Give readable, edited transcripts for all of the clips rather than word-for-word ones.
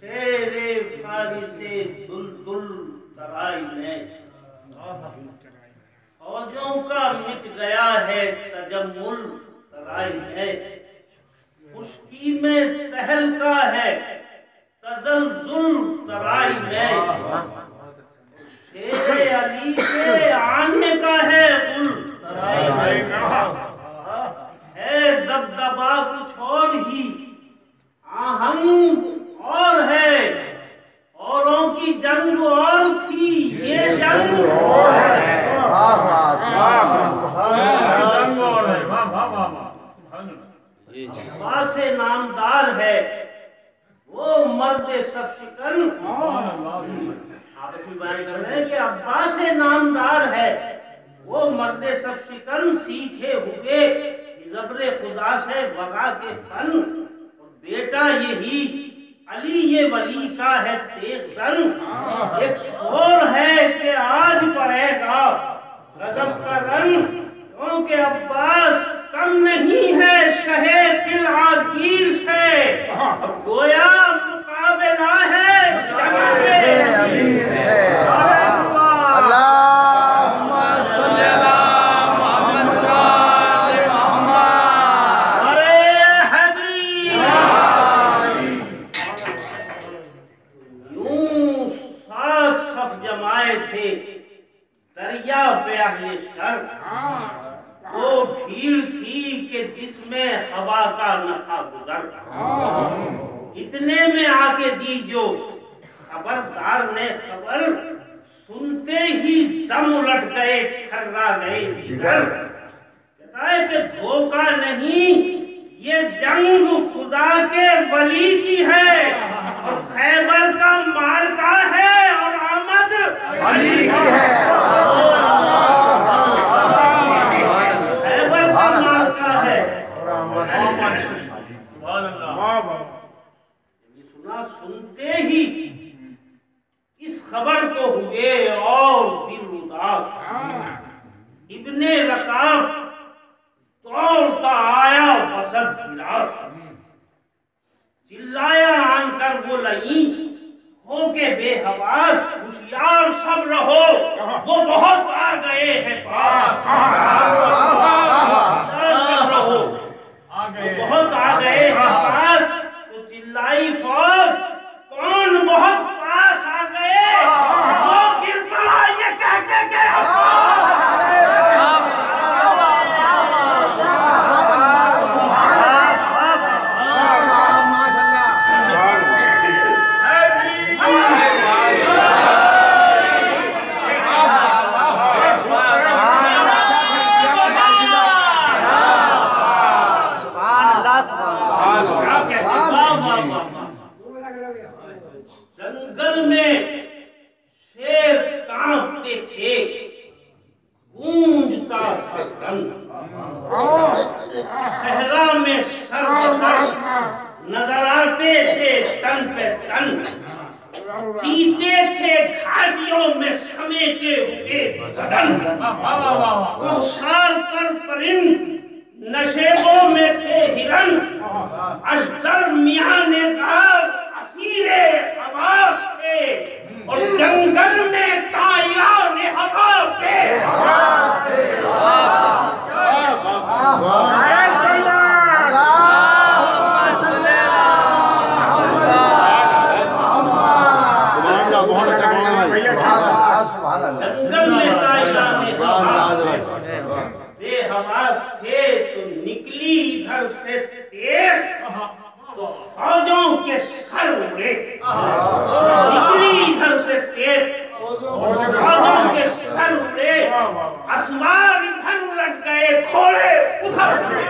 शेरे फारिसे दुलदुल तराई में फौजों का मिट गया है तजम्मुल तराई में, खुश्की में तहलका है तजल्जुल तराई में, शेरे अली के आने का है गुल तराई में, है दबदबा कुछ और ही आहंग और है, औरों की जंग और थी ये जंग और है। अब्बास नामदार है वो मर्द सफशिकन, आपस में बयान कर रहे हैं कि अब्बास नामदार है वो मर्द सफशिकन, सीखे हुए जबरे खुदा से वगा के फन, बेटा यही अली ये वली का है तेग दन, एक शोर है कि आज पड़ेगा गजब का रन, क्योंकि अब्बास कम नहीं है शहे दिल आगीर से, और गोया मुकाबला है जनाबे अमीर से। दरिया पे अहले शर वो भीड़ थी कि जिसमें हवा का न था गुजर, इतने में आके दी जो खबरदार ने खबर, सुनते ही दम उलट गए थर्रा गए जिगर, कहता है कि धोखा नहीं ये जंग खुदा के वली की है, और खैबर का मार्का है और आमद अली की है। खैबर का मार्का है ये सुना, सुनते ही इस खबर को हुए और दिल उदास, इब्ने रकाब दौड़ता आया बसत फिरास, चिल्लाया आनकर वो लई हो के बेहवास, होशियार सब रहो वो बहुत आ गए हैं पास, सब रहो वो बहुत आ गए हैं पास, तो चिल्लाई फौज कौन बहुत पास आ गए, वो गिर पड़ा ये कह के जंगल में शेर कांपते थे गूंजता था रंग, सहरा में सर नजर आते थे तन पे तन, चीते थे घाटियों में समेटे हुए बदन, कुहसार पर परिंद नशेबों में थे हिरन, अजदर मियां ने असीरे आवाज थे, और जंगल में ताइला ने हवा पे बहुत अच्छा जंगल में ताइला ने बेहवास थे, तो निकली इधर से तेर तो फौजों के सर उड़े, निकली इधर से तेर फौजों के सर उड़े, असवार इधर उलट गए घोड़े उधर उड़े,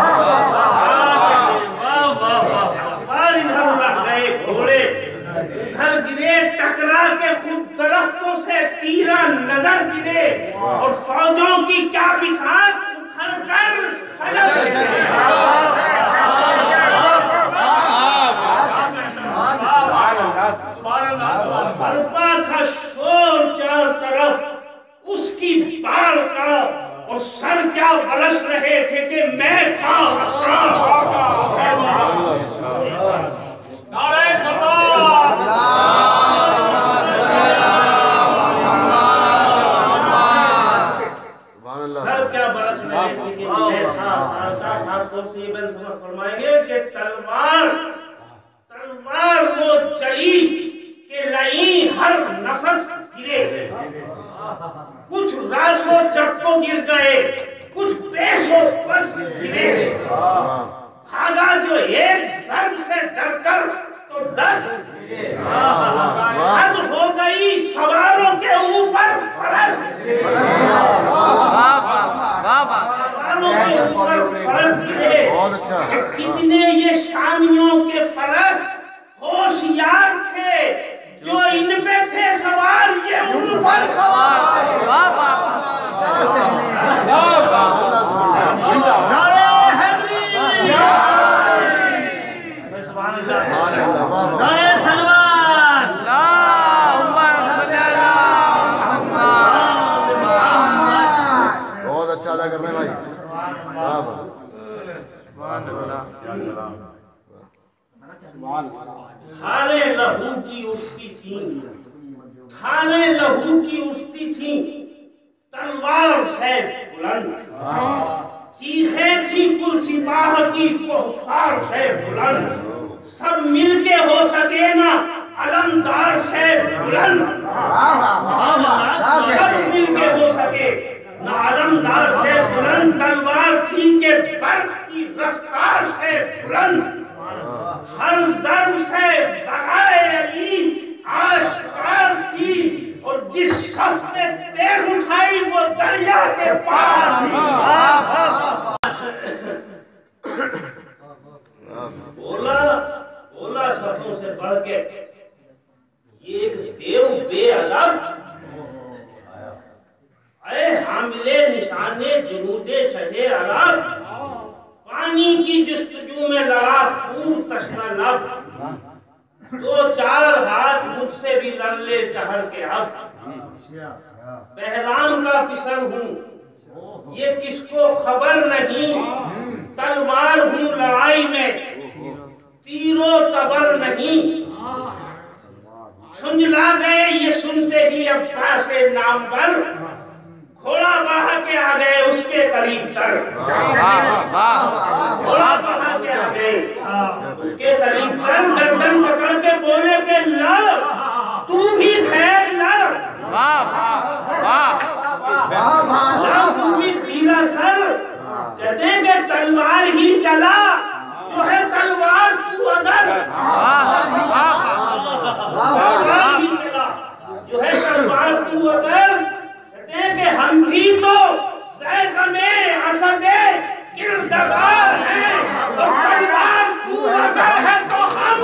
असवार इधर उलट गए घोड़े उधर गिरे, टकरा के खुद दरख्तों से तीरा नजर गिरे, और फौजों की क्या बिसात उखड़ कर सजल बरपा था शोर चार तरफ उसकी बाढ़ का, और सर क्या बरस रहे थे कि मैं था नारे सलाम 10 हद हो गई सवारों के ऊपर फर्ज। सवारों के ऊपर फर्ज थे। बहुत अच्छा। कितने ये शामियों के फर्ज होशियार थे, जो इन पे थे सवार ये उन पर सवार। बहुत अच्छा अदा कर रहे हैं भाई। खाले लहू की उठती थी, खाले लहू की उठती थी, तलवार से बुलंद चीखे थी कुल सिपाह की कोहसार से बुलंद। सब मिलके हो सके ना अलमदार से बुलंद, सब मिलके हो सके ना अलमदार से बुलंद। तलवार थी के बर्फ की रफ्तार से बुलंद, हर दर्द से बगाए अली आश्कार थी, और जिस शख्स ने तेग उठाई वो दरिया के पार थी। बोला शब्दों से बढ़ के ये एक देव बेअदब, अरे हामिले निशाने जुनूदे शहे अरब, पानी की जुस्तजू में लड़ा खूब तश्ना लब, 2-4 हाथ मुझसे भी लड़ ले टहर के अब। पहलवान का पिसर हूँ ये किसको खबर नहीं, तलवार हूँ लड़ाई में तीरों तबर नहीं। झुंझला गए ये सुनते ही अब्बास नाम पर, घोड़ा बहा के आ गए उसके करीब तर। घोड़ा बहा के आ गए उसके करीब तर, गर्दन पकड़ के बोले के लड़ तू भी खैर लड़, तू भी पीला सर। कहते हैं कि तलवार ही चला जो है तलवार तू अगर, तलवार ही चला जो है तलवार तू अगर। कहते हैं कि हम भी तो ज़ैग़-ए असद-ए किरदार हैं, और तलवार तू अगर है तो हम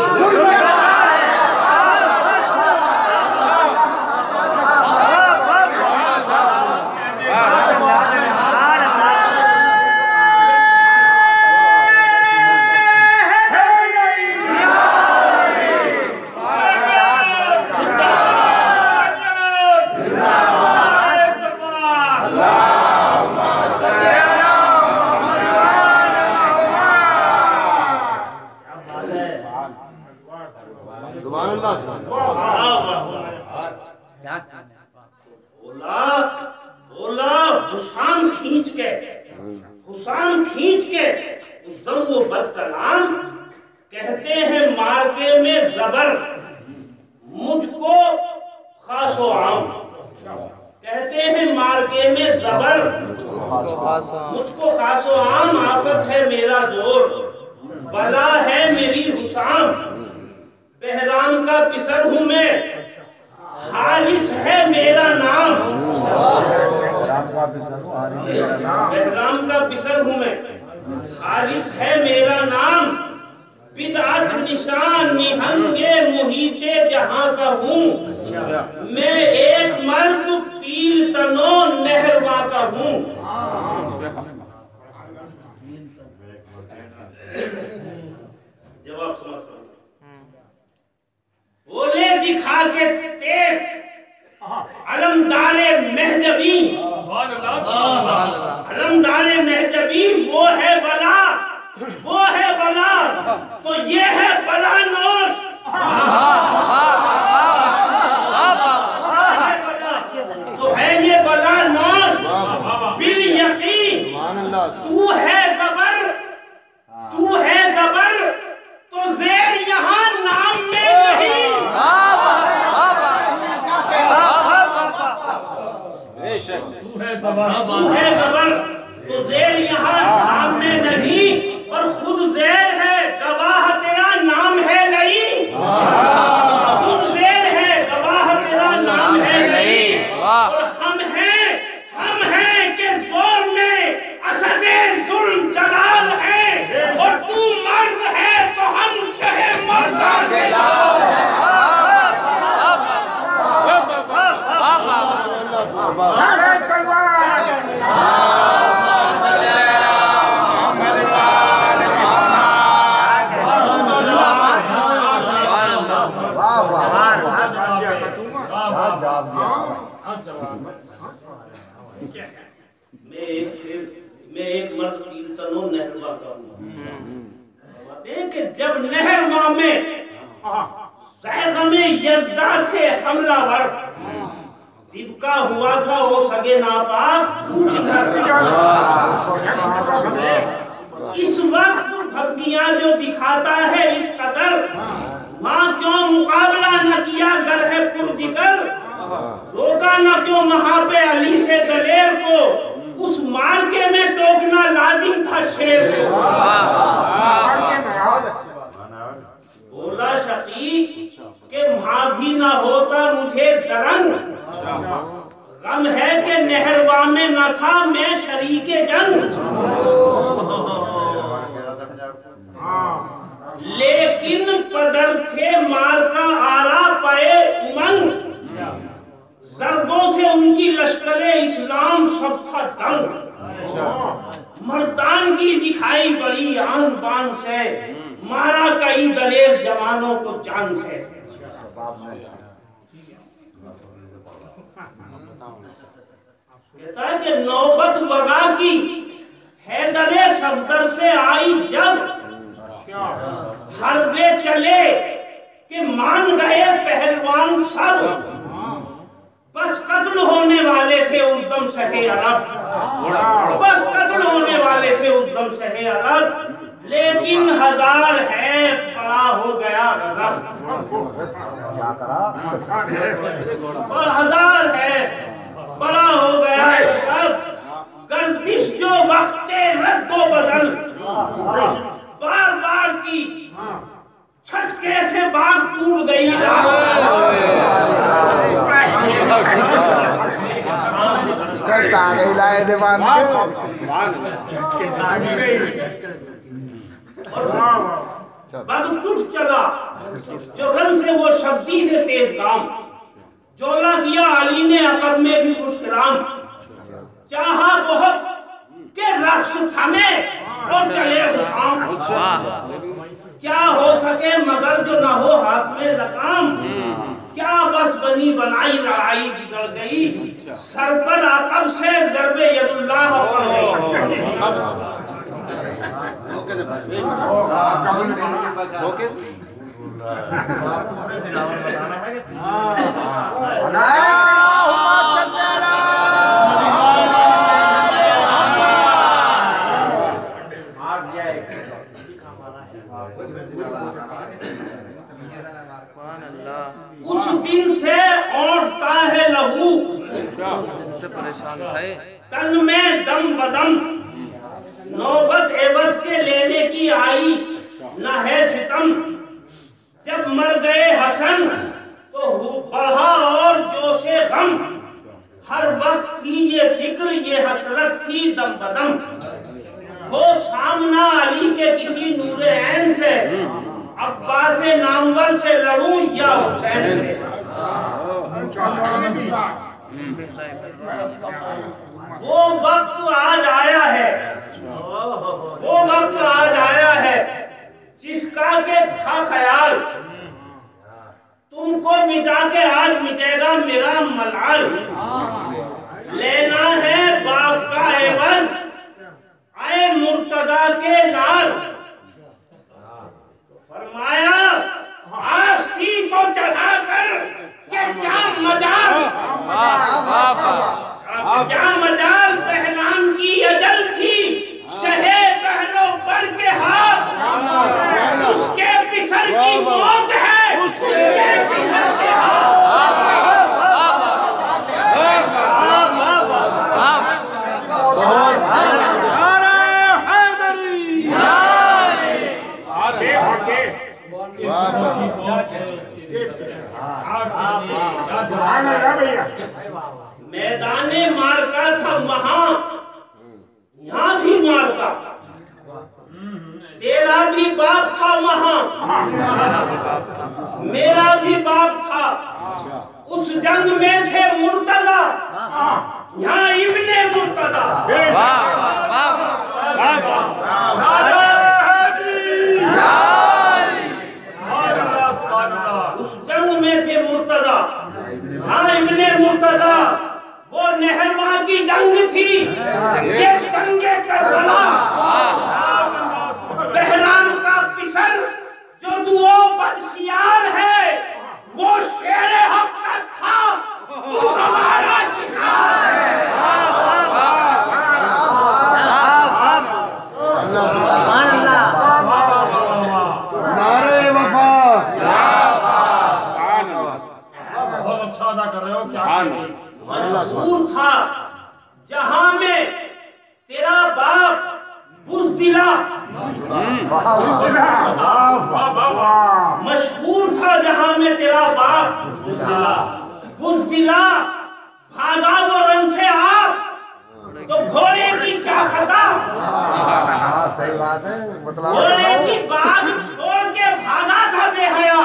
हुसाम खींच के उस दम वो बदकलाम, कहते हैं मार्के में जबर मुझको खासो आम। कहते हैं मार्के में जबर मुझको खासो आम, आफत है मेरा जोर बला है मेरी हुसाम। बहराम का पिसर हूँ मैं हारिस है मेरा नाम, बहराम का पिसर हूँ मैं हारिस है मेरा नाम। बिदअत निशान निहंगे मुहीते जहां का हूँ, मैं एक मर्द पील तनो नहरवा का हूँ। जवाब समझ बोले दिखा के तेज अलमदारे महजबी, अलमदारे महजबी वो है बला, वो है बला तो ये है बला नोश। तो है ये बला नोश बिल यकीन, तू है जबर, तू है जबर तो ज़ेर यहाँ नाम में नहीं। तू है जबर तो ज़ेर यहाँ नाम में नहीं, और खुद ज़ेर है गवाह तेरा नाम है नहीं। जब नहरवा में ज़ैग़म-ए यज़दा थे हमलावर, दिबका हुआ था वो सगे नापाक तू किधर। इस वक्त भक्तियां जो दिखाता है इस कदर, माँ क्यों मुकाबला न किया गर है पुरजिगर, रोका न क्यों वहां पे अली से दलेर को, उस मार्के में टोकना लाजिम था शेर को। बोला शकीक के वहां भी न होता मुझे दरंग, गम है कि नहरवा में न था मैं शरीके जंग, लेकिन पदर थे मार का आरा पाए उमंग, जरबों से उनकी लश्करे इस्लाम सब था दंग। मर्दान की दिखाई बड़ी आन बान से, मारा कई दलेर जवानों को जान से। कहता है कि नौबत वगा की हैदरे सफदर से आई जब, हरबे चले कि मान गए पहलवान सब, बस कत्ल होने वाले थे उस दम सहे अरब, बस कत्ल होने वाले थे उस दम सहे अरब, लेकिन हजार है बड़ा हो गया गजब। क्या करा? और हजार है बड़ा हो गया गजब, गर्दिश जो वक्ते रद्दो बदल, बार बार की छटके से बाग टूट गई। बाग टूट चला जो रन से वो शब्दी से तेज काम, जोला किया अली ने अकब में भी खुशकराम, चाहा बहुत के रक्स थमे और चले हुशाम, क्या हो सके मगर जो न हो हाथ में लगाम, क्या बस बनी बनाई लड़ाई बिगड़ गई, सर पर अकब से ज़रबे यदुल्लाह पड़ गई। उस दिन से औंधता है लहू, से परेशान थे तन में दम बदम, नौबत एवज के लेने की आई न है सितम, जब मर गए हसन तो बढ़ा और जोशे गम, हर वक्त थी ये फिक्र ये हसरत थी दम बदम, हो सामना अली के किसी नूरे ऐन से, अब्बास नामवर से लड़ूं या हुसैन से। वो वक्त आज आया है, वो वक्त आज आया है जिसका के था ख्याल, तुमको मिटा के आज मिटेगा मेरा मलाल, लेना है बाप का एवज आए मुर्तजा के लाल, फरमाया आस्ती को चढ़ाकर के क्या मजाल, क्या मजाल पहलान की अजल थी, शहे पहलो पर के हाथ, उसके पिसर की मौत है, उसके पिसर के मैदाने मारका था वहां, यहाँ भी मारका, तेरा भी बाप था वहां, मेरा भी बाप था, उस जंग में थे मुर्तजा, यहाँ इब्ने मुर्तजा। उस जंग में थे मुर्तजा, हाँ इब्ने मुर्तजा, वो नहरवा की जंग थी, ये जंगे करबला, बहराम का पिसल मशहूर था जहां में तेरा बाप बुज़दिला, मशहूर था जहां में तेरा बाप बुज़दिला, भागा वो रन से आप तो घोड़े की क्या खता। सही बात है, मतलब घोड़े की बात छोड़ के भागा था बेहया।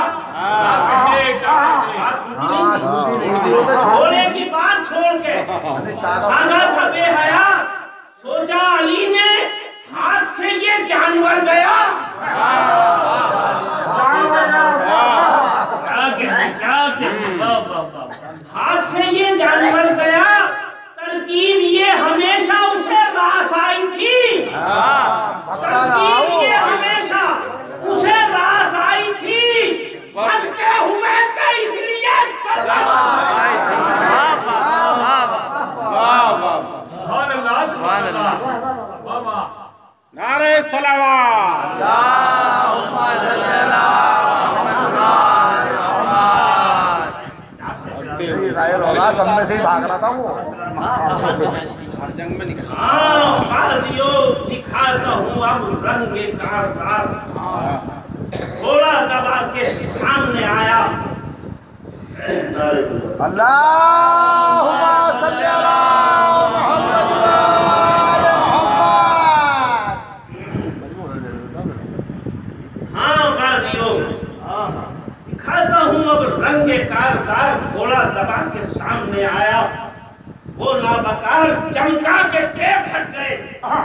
घोड़े की बात छोड़ के भागा था बेहया। सोचा अली ने हाथ से ये जानवर गया। हाथ से ये जानवर गया, तरकीब ये हमेशा उसे रास आई थी। तरकीब ये हमेशा उसे रास आई थी। भटके हुए पे इसलिए नारे सलावत। जाहिर होगा सब में से ही भाग रहा था वो। दिखाता हूँ अब रंगे कारदार। थोड़ा दबा के सामने आया। अल्लाहुम्मा सल्ली अला मुहम्मद व आले मुहम्मद। हाँ गाजियों, दिखाता हूँ अब रंगे कारदार। घोड़ा दबा के सामने आया। वो नाबकार चमका के देख हट गए।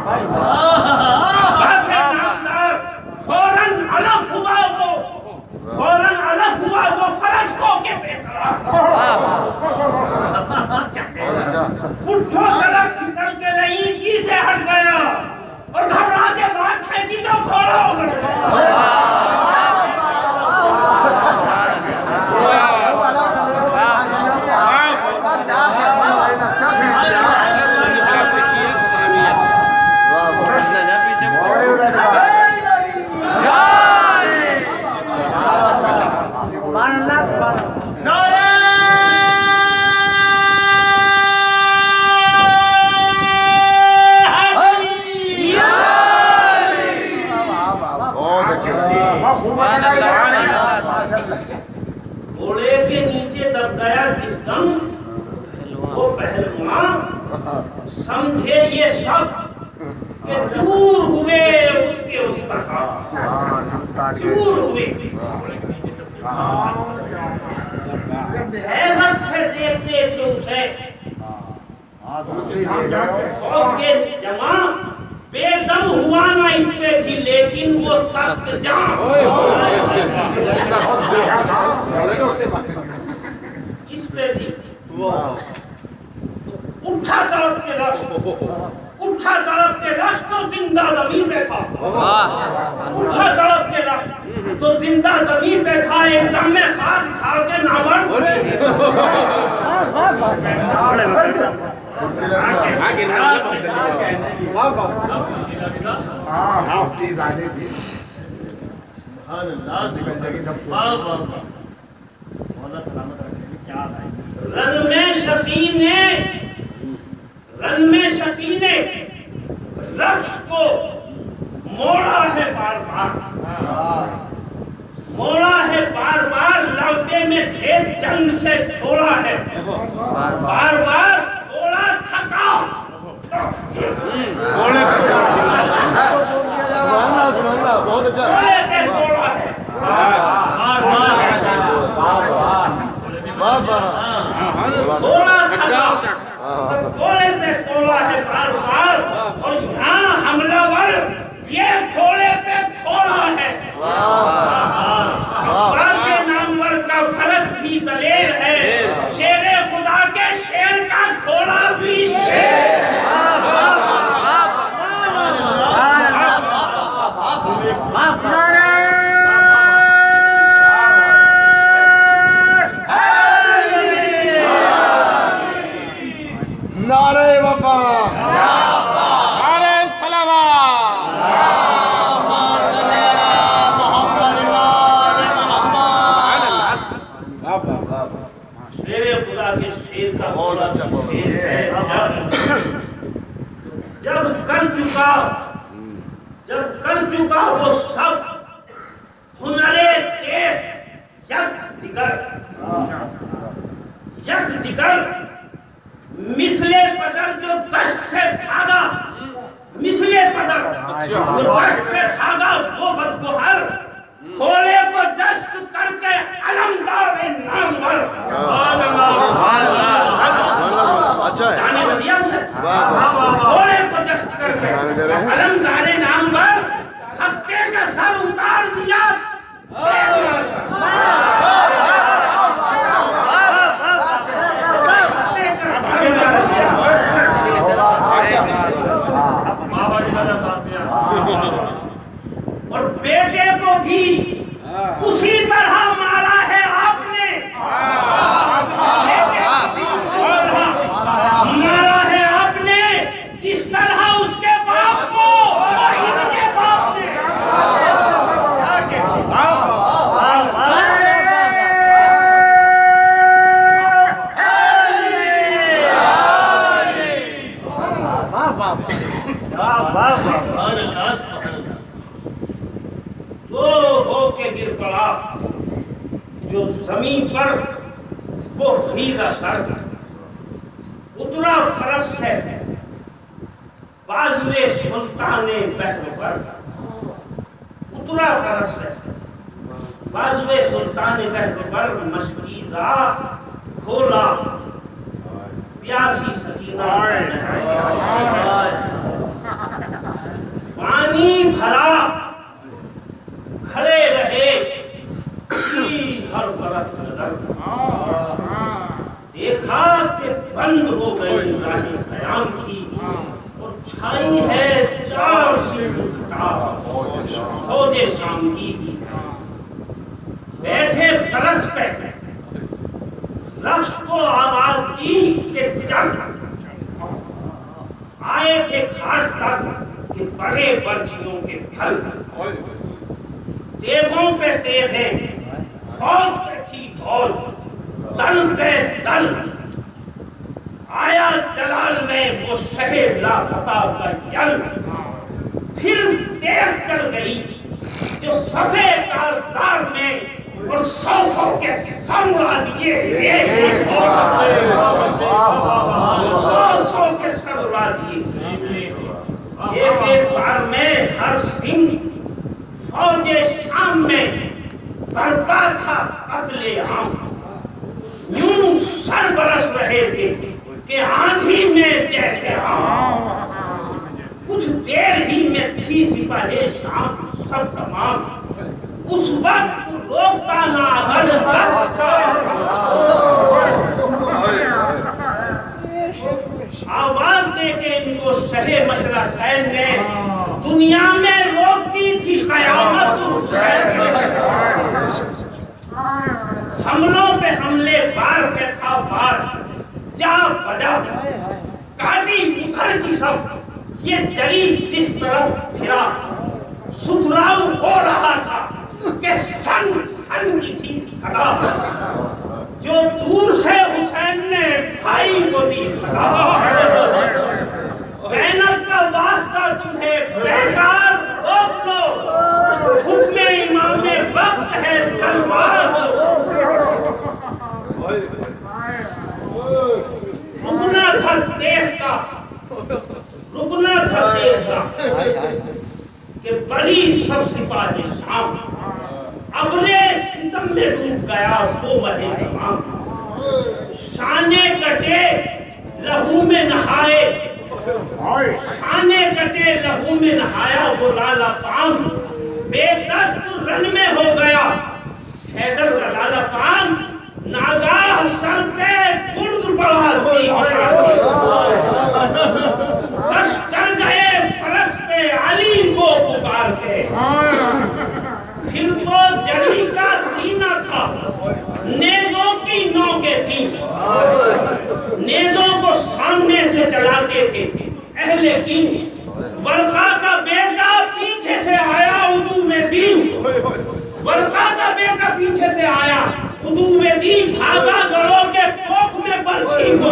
नामदार फौरन अलफ हुआ वो, फौरन अलफ हुआ वो फरस होके बेकरार। उठो गलत फिसल के लईची से हट गया और घबरा के बात खेची तो घोड़ा उलट गया। घोड़े के नीचे दब गया जिस दम वो पहलवान, समझे ये सब कि दूर हुए उसके उस्ताद, दूर हुए। हैरत से देखते थे उसे। फौज के जमा बेदम हुआ ना इस पे थी, लेकिन वो सख्त जान इस पे थी। उठा तड़प के रश, उठा तड़प के रश तो जिंदा जमीन पे था। उठा तड़प के रश तो जिंदा जमीन पे था। एकदम में खाद खा के नामर्द रन में शफी ने रक्ष को मोड़ा है बार बार, मोड़ा है बार बार। लड़के में खेत जंग से छोड़ा है बार बार। घोड़ा थका बहुत अच्छा घोड़े पे घोड़ा है घोड़ा थका, घोड़े पे घोड़ा है बार बार। और यहाँ हमलावर ये घोड़े पे घोड़ा है। बासे नामवर का फरस भी दलेर है, शेरे खुदा के शेर का घोड़ा भी शेर है। जब कर चुका वो सब हुनरे तेज यक दिगर मिसले पदर जो दश्त से भागा, मिसले पदर जो दश्त से भागा वो बदगुहर घोड़े को जश्त करके अलमदार नामवर। अच्छा जाने को दिया उसे, घोड़े को जश्त करके अलमदार नामवर हफ्ते का सर उतार दिया। और बेटे को भी उसी तरह मारा है आपने, बेटे को भी उसी तरह मारा है आपने जिस तरह उसके बाप को इनके बाप ने। दो होके गिर पड़ा जो जमीन पर वो हीरा सर उतरा फरस से बाजुए सुल्ताने बहर पर, उतरा फरस से बाजुए सुल्ताने बहर पर मशकीज़ा खोला प्यासी सकीना पानी भरा खड़े रहे हर तरफ नजर, देखा कि बंद हो गई राही ख़याम की और छाई है चार फौजे शाम की। बैठे फरस पे रक्स को आवाज दी कि चल, आए थे घाट तक कि बड़े बर्छियों के फल, तेगों पे तेगे फौज पे थी फौज, दल पे दल आया जलाल में वो शहर लाफता का यल। फिर देख चल गई जो सफे कारदार में और 100 के सर उड़ा दिए, 100 के सर उड़ा दिए। एक बार में हर सिंह फौजे शाम में बर्बाद था कत्ले आम। यूं सर बरस रहे थे कि आंधी में जैसे आम। कुछ देर ही में थी सिपाही शाम सब तमाम, उस वक्त रोकता ना आवाज दे के इनको शहे मशरा तैन ने दुनिया में रोकती थी कयामत। हमलों पे हमले बार पे था बार, जा बजा काटी उधर की सफ, ये जरी जिस तरफ फिरा सुधराव हो रहा था कि सन सन की थी सदा, जो दूर से हुसैन ने भाई को दी सदा। ज़ैनब का वास्ता तुम्हें बेकार रोक लो, हुक्म इमाम वक्त है तलवार दो। रुकना था देखता, रुकना था देखता कि बड़ी सब सिपाही शाम, अबरे सितम में डूब गया वो महे तमाम। शाने कटे लहू में नहाए, शाने कटे लहू में नहाया वो लाला फाम। बेदस्त रन में हो गया हैदर का लाला फाम, नागाह सर पे गुर्द पड़ा बस कर गए फरस पे अली को पुकार के। फिर तो जड़ी का सीना था, नेज़ों की नोकें थी, नेज़ों को सामने से चलाते थे अहले की। वर्का का बेटा पीछे से आया उदू में दी, वर्का का बेटा पीछे से आया उदू में दी, भागा गड़ों के पोख में बर्छी को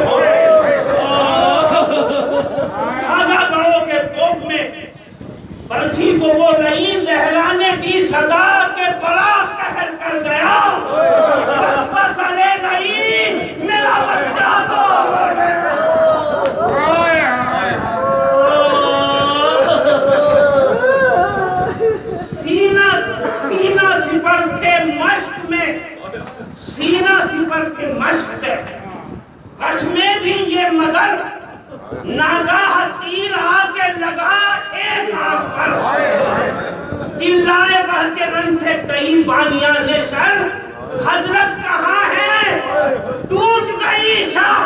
खागा गड़ों के कोप में बर्छी को वो नहीं जहराने दी सजा के बड़ा कहर कर गया। बस बस अरे नहीं मेरा बच्चा तो सीना सीना सिपर थे मश्क में, सीना सिपर थे मश्क थे कश में भी ये मगर नागाह तीर आके लगा एक आंख पर। चिल्लाए बहते रन से कई बानियां ने सर हजरत कहाँ है, टूट गई शाह